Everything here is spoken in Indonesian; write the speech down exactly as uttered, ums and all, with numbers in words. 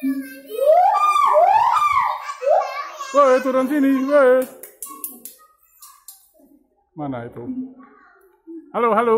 Woi, turun sini, woi. Mana itu? Halo, halo.